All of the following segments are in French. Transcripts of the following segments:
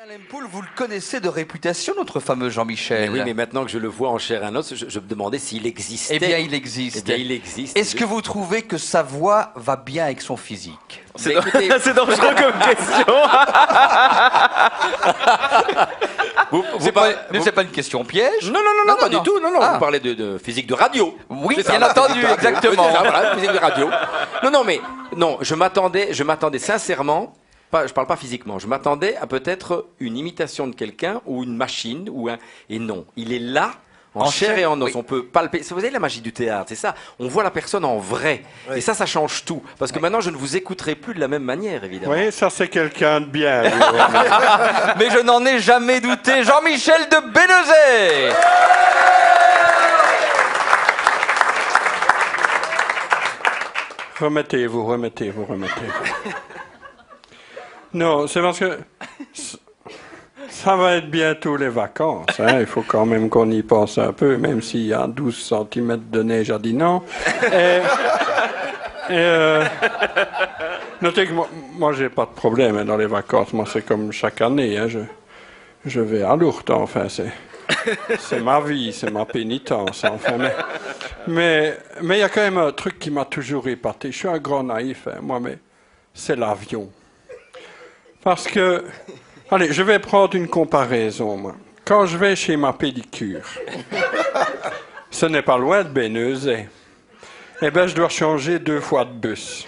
Lempoul, vous le connaissez de réputation, notre fameux Jean-Michel. Oui, mais maintenant que je le vois en chair et en os, je me demandais s'il existait. Eh bien, il existe. Eh bien, il existe. Est-ce que vous trouvez que sa voix va bien avec son physique? C'est dangereux comme question. C'est pas une question piège? Non, pas du tout. Non, Ah. vous parlez de physique de radio. Oui, C'est ça, bien entendu, physique de radio. exactement. C'est ça, voilà, physique de radio. Non, je m'attendais sincèrement. Je parle pas physiquement. Je m'attendais à peut-être une imitation de quelqu'un ou une machine et non, il est là. En chair et en os, oui. On peut palper. Vous savez la magie du théâtre, c'est ça. On voit la personne en vrai. Oui. Et ça change tout. Parce que maintenant, je ne vous écouterai plus de la même manière, évidemment. Oui, ça c'est quelqu'un de bien. Mais je n'en ai jamais douté. Jean-Michel de Bénezet. Remettez-vous. Non, c'est parce que ça va être bientôt les vacances. Hein. Il faut quand même qu'on y pense un peu, même s'il y a 12 cm de neige à Dinan. Notez que moi j'ai pas de problème hein, dans les vacances. Moi, c'est comme chaque année. Hein, je vais à Lourdes, enfin, c'est ma vie, c'est ma pénitence. Enfin, mais il y a quand même un truc qui m'a toujours épaté. Je suis un grand naïf, hein, moi, mais c'est l'avion. Parce que, allez, je vais prendre une comparaison, moi. Quand je vais chez ma pédicure, ce n'est pas loin de Bénezet, eh bien, je dois changer 2 fois de bus.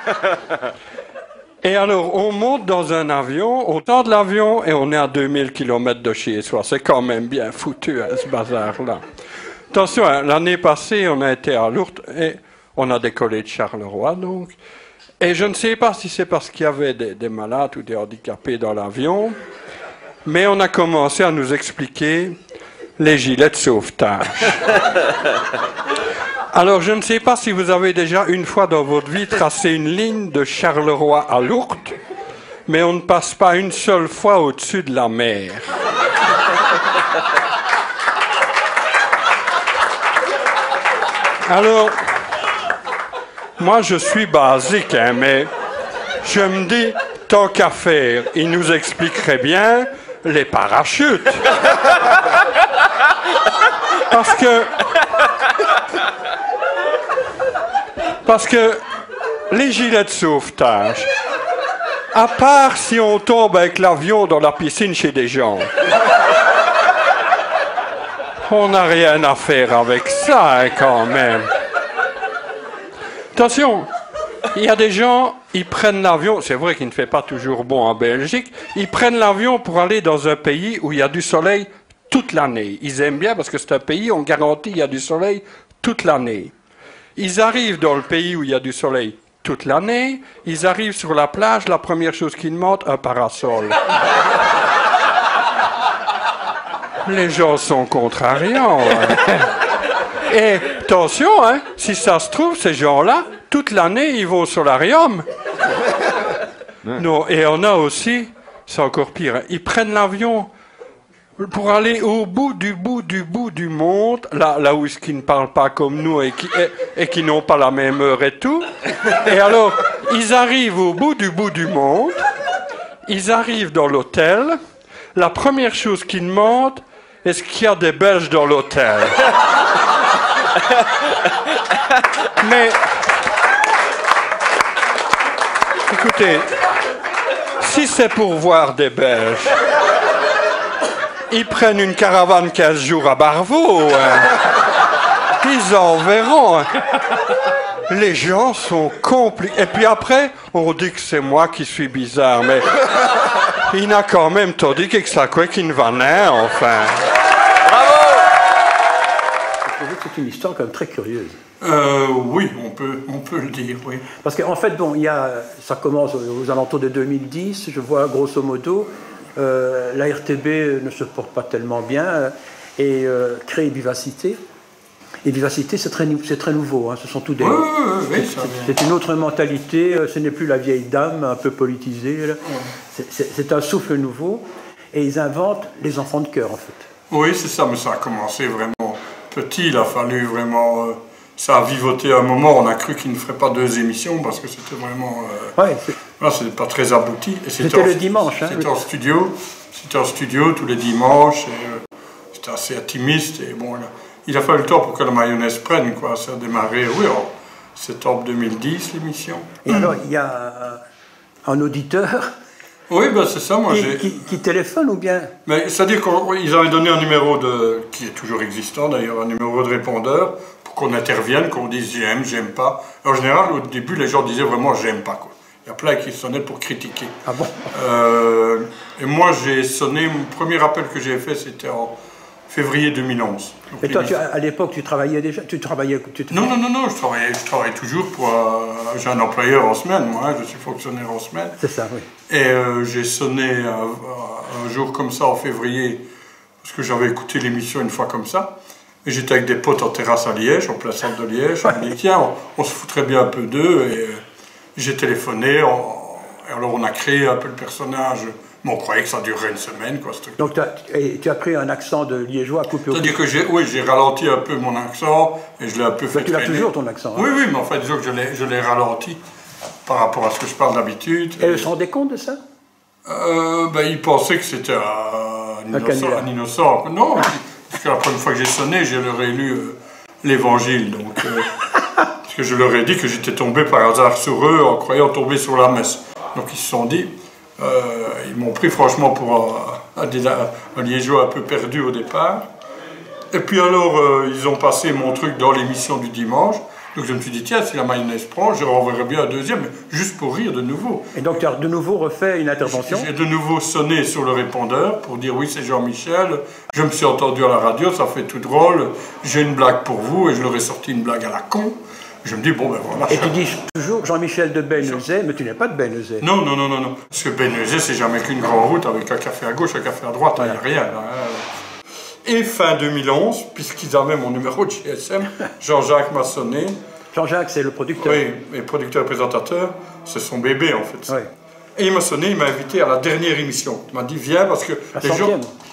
Et alors, on monte dans un avion, on tend de l'avion et on est à 2000 km de chez soi. C'est quand même bien foutu, hein, ce bazar-là. Attention, hein, l'année passée, on a été à Lourdes et on a décollé de Charleroi, donc. Et je ne sais pas si c'est parce qu'il y avait des malades ou des handicapés dans l'avion, mais on a commencé à nous expliquer les gilets de sauvetage. Alors, je ne sais pas si vous avez déjà une fois dans votre vie tracé une ligne de Charleroi à Lourdes, mais on ne passe pas une seule fois au-dessus de la mer. Alors, moi je suis basique, hein, mais je me dis, tant qu'à faire, il nous expliquerait bien les parachutes. Parce que les gilets de sauvetage, à part si on tombe avec l'avion dans la piscine chez des gens, on n'a rien à faire avec ça, hein, quand même. Attention, il y a des gens, ils prennent l'avion, c'est vrai qu'il ne fait pas toujours bon en Belgique, ils prennent l'avion pour aller dans un pays où il y a du soleil toute l'année. Ils aiment bien parce que c'est un pays, on garantit, il y a du soleil toute l'année. Ils arrivent dans le pays où il y a du soleil toute l'année, ils arrivent sur la plage, la première chose qu'ils demandent, un parasol. Les gens sont contrariants. Hein. Et attention, hein, si ça se trouve, ces gens-là, toute l'année, ils vont au solarium. Non, et on a aussi, c'est encore pire, hein, ils prennent l'avion pour aller au bout du monde, là où ils ne parlent pas comme nous et qui n'ont pas la même heure et tout. Et alors, ils arrivent au bout du monde, ils arrivent dans l'hôtel, la première chose qu'ils demandent, est-ce qu'il y a des Belges dans l'hôtel? Mais, écoutez, si c'est pour voir des Belges, ils prennent une caravane 15 jours à Barvaux. Hein. Ils en verront. Hein. Les gens sont compliqués. Et puis après, on dit que c'est moi qui suis bizarre. Mais il n'a quand même tout dit que ça quoi qu'il ne va rien, enfin. Bravo! C'est une histoire quand même très curieuse. Oui, on peut le dire, oui. Parce qu'en fait, bon, ça commence aux alentours de 2010, je vois grosso modo, la RTB ne se porte pas tellement bien et crée Vivacité. Et Vivacité, c'est très nouveau, hein, ce sont tous des... Oui, c'est une autre mentalité, ce n'est plus la vieille dame un peu politisée, là. C'est un souffle nouveau, et ils inventent les enfants de cœur, en fait. Oui, c'est ça, mais ça a commencé vraiment petit, il a fallu vraiment... ça a vivoté un moment, on a cru qu'il ne ferait pas 2 émissions, parce que c'était vraiment... Là, c'est pas très abouti. C'était le dimanche. Hein, c'était en studio. C'était en studio tous les dimanches. C'était assez intimiste. Et bon, il a fallu le temps pour que la mayonnaise prenne, quoi. Ça a démarré, oui, en septembre 2010, l'émission. Et alors, il y a un auditeur oui, ben c'est ça, moi qui téléphone ou bien... Mais c'est-à-dire qu'ils avaient donné un numéro qui est toujours existant d'ailleurs, un numéro de répondeur, pour qu'on intervienne, qu'on dise j'aime pas. En général, au début, les gens disaient vraiment j'aime pas, quoi. Il y a plein qui sonnaient pour critiquer. Ah bon? Et moi, j'ai sonné, mon premier appel que j'ai fait, c'était en février 2011. Donc, et toi, à l'époque, tu travaillais déjà? Non, je travaille toujours pour... j'ai un employeur en semaine, moi, hein, je suis fonctionnaire en semaine. C'est ça, oui. Et j'ai sonné un jour comme ça, en février, parce que j'avais écouté l'émission une fois comme ça. Et j'étais avec des potes en terrasse à Liège, en plein centre de Liège. On me dit, tiens, on se foutrait bien un peu d'eux. Et j'ai téléphoné, et alors on a créé un peu le personnage. Mais on croyait que ça durerait une semaine, quoi, ce truc. Donc tu as pris un accent de liégeois coupé au... C'est-à-dire que j'ai ralenti un peu mon accent, et je l'ai un peu fait tu traîner. l'as toujours ton accent. Hein. Oui, mais en fait, disons que je l'ai ralenti par rapport à ce que je parle d'habitude. Et elle se rendait compte de ça? Il pensait que c'était un innocent. Non, parce que la première fois que j'ai sonné, je leur ai lu l'Évangile, donc... parce que je leur ai dit que j'étais tombé par hasard sur eux en croyant tomber sur la messe. Donc ils se sont dit... ils m'ont pris franchement pour un liégeois un peu perdu au départ. Et puis alors, ils ont passé mon truc dans l'émission du dimanche. Donc je me suis dit, tiens, si la mayonnaise prend, je renverrai bien un deuxième, mais juste pour rire de nouveau. Et donc tu as de nouveau refait une intervention? J'ai de nouveau sonné sur le répondeur pour dire, oui, c'est Jean-Michel, je me suis entendu à la radio, ça fait tout drôle, j'ai une blague pour vous, et je leur ai sorti une blague à la con. Je me dis, bon, ben voilà. Et tu dis toujours Jean-Michel de Bénezet, mais tu n'es pas de Bénezet. Non. Parce que Bénezet, c'est jamais qu'une grande route avec un café à gauche, un café à droite, il n'y a rien. Là. Et fin 2011, puisqu'ils avaient mon numéro de GSM, Jean-Jacques m'a sonné. Jean-Jacques, c'est le producteur. Oui, mais producteur et présentateur, c'est son bébé en fait. Oui. Et il m'a sonné, il m'a invité à la dernière émission. Il m'a dit, viens parce que les gens...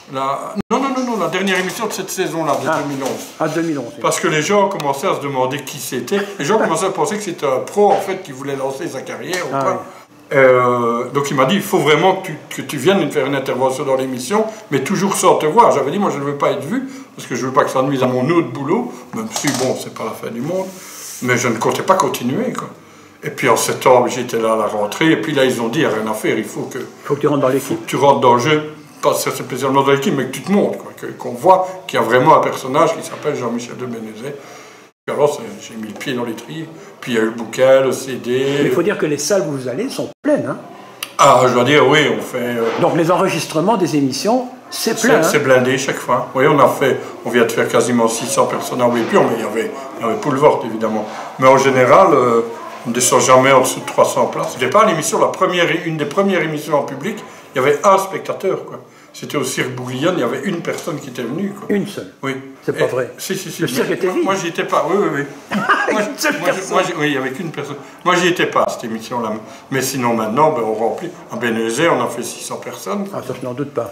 Non, la dernière émission de cette saison-là, de 2011. Ah, 2011. Oui. Parce que les gens commençaient à se demander qui c'était. Les gens commençaient à penser que c'était un pro, en fait, qui voulait lancer sa carrière ou pas. Oui. Donc il m'a dit, il faut vraiment que tu viennes faire une intervention dans l'émission, mais toujours sans te voir. J'avais dit, moi je ne veux pas être vu, parce que je ne veux pas que ça nuise à mon autre boulot, même si, bon, c'est pas la fin du monde, mais je ne comptais pas continuer, quoi. Et puis en septembre, j'étais là à la rentrée, et puis là ils ont dit, il n'y a rien à faire, il faut que tu rentres dans l'équipe. Faut que tu rentres dans le jeu, pas spécialement dans l'équipe, mais que tu te montres, quoi, qu'on voit qu'il y a vraiment un personnage qui s'appelle Jean-Michel de Bénezet. Alors j'ai mis le pied dans l'étrier, puis il y a eu le bouquin, le CD... Mais il faut dire que les salles où vous allez sont pleines, hein? Ah, je dois dire, oui, on fait... Donc les enregistrements des émissions, c'est plein, c'est blindé chaque fois. Oui, on vient de faire quasiment 600 personnes en Wépion, mais il y avait Poulvort, évidemment. Mais en général... on ne descend jamais en dessous de 300 places. C'était pas l'émission, une des premières émissions en public, il y avait un spectateur, quoi. C'était au Cirque Bouillon, il y avait une personne qui était venue, quoi. Une seule? Oui. C'est pas vrai? Si. Le cirque était vide? Moi, j'y étais pas, oui. Une seule personne? Oui, il n'y avait qu'une personne. Moi, j'y étais pas, cette émission-là. Mais sinon, maintenant, on remplit. À Bénezet, on a fait 600 personnes. Ah, ça, je n'en doute pas.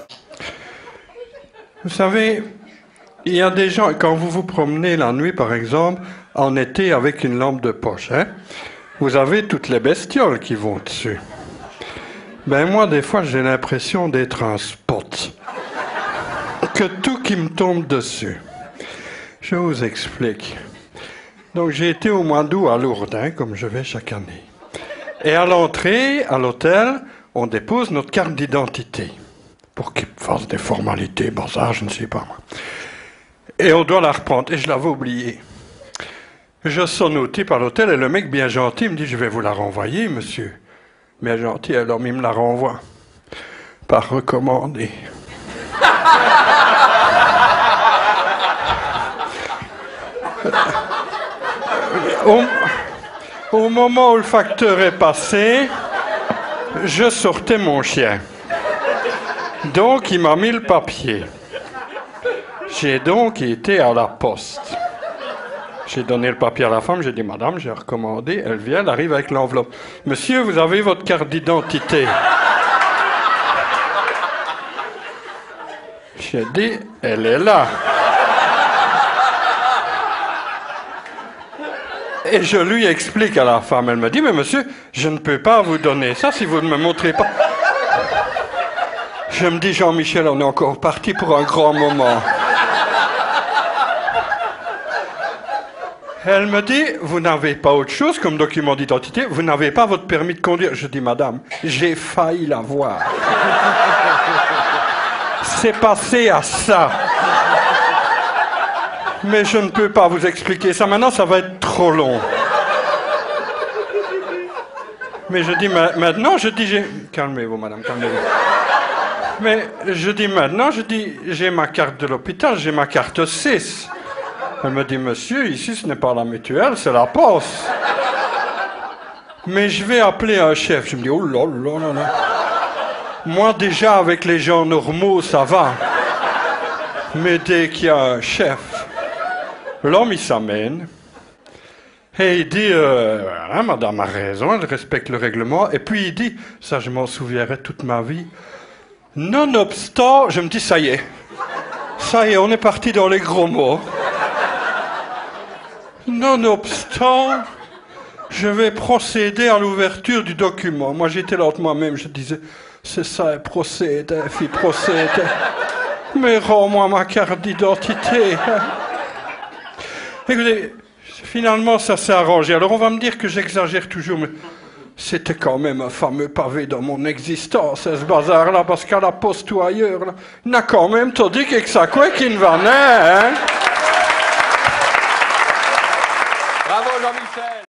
Vous savez, il y a des gens, quand vous vous promenez la nuit, par exemple, en été avec une lampe de poche, hein, vous avez toutes les bestioles qui vont dessus. Ben moi, des fois, j'ai l'impression d'être un spot. Que tout qui me tombe dessus. Je vous explique. Donc, j'ai été au mois d'août à Lourdes, hein, comme je vais chaque année. Et à l'entrée, à l'hôtel, on dépose notre carte d'identité. Pour qu'ils fassent des formalités, bazar, je ne sais pas moi. Et on doit la reprendre. Et je l'avais oubliée. Je sonne au type à l'hôtel et le mec bien gentil me dit « Je vais vous la renvoyer, monsieur. » Bien gentil, alors il me la renvoie. Par recommandé. Au moment où le facteur est passé, je sortais mon chien. Donc il m'a mis le papier. J'ai donc été à la poste. J'ai donné le papier à la femme, j'ai dit, madame, j'ai recommandé, elle vient, elle arrive avec l'enveloppe. Monsieur, vous avez votre carte d'identité. J'ai dit, elle est là. Et je lui explique à la femme. Elle me dit, mais monsieur, je ne peux pas vous donner ça si vous ne me montrez pas. Je me dis, Jean-Michel, on est encore parti pour un grand moment. Elle me dit, vous n'avez pas autre chose comme document d'identité, vous n'avez pas votre permis de conduire. Je dis, madame, j'ai failli l'avoir. C'est passé à ça. Mais je ne peux pas vous expliquer ça. Maintenant, ça va être trop long. Mais je dis, maintenant, je dis, calmez-vous, madame, calmez-vous. Mais je dis maintenant, j'ai ma carte de l'hôpital, j'ai ma carte 6. Elle me dit, monsieur, ici, ce n'est pas la mutuelle, c'est la poste. Mais je vais appeler un chef. Je me dis, oh là là là là. Moi, déjà, avec les gens normaux, ça va. Mais dès qu'il y a un chef, l'homme, il s'amène. Et il dit, voilà, madame a raison, elle respecte le règlement. Et puis il dit, ça je m'en souviendrai toute ma vie, nonobstant, je me dis, ça y est, on est parti dans les gros mots. Nonobstant, je vais procéder à l'ouverture du document. Moi, j'étais là de moi-même, je disais, c'est ça, elle procède, fille procède. Mais rends-moi ma carte d'identité. Écoutez, finalement, ça s'est arrangé. Alors, on va me dire que j'exagère toujours, mais c'était quand même un fameux pavé dans mon existence, ce bazar-là, parce qu'à la poste ou ailleurs, là, il n'a quand même tout dit que ça quoi qu'il ne va naître, hein. Bravo Jean-Michel.